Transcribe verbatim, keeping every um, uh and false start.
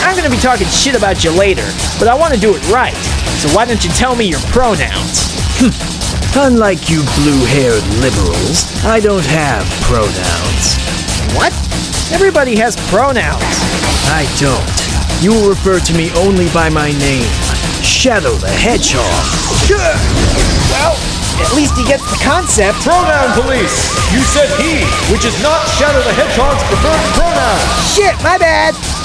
I'm gonna be talking shit about you later, but I want to do it right. So why don't you tell me your pronouns? Unlike you blue-haired liberals, I don't have pronouns. What? Everybody has pronouns. I don't. You will refer to me only by my name, Shadow the Hedgehog. Well, at least he gets the concept. Pronoun police! You said he, which is not Shadow the Hedgehog's preferred pronoun. Shit, my bad.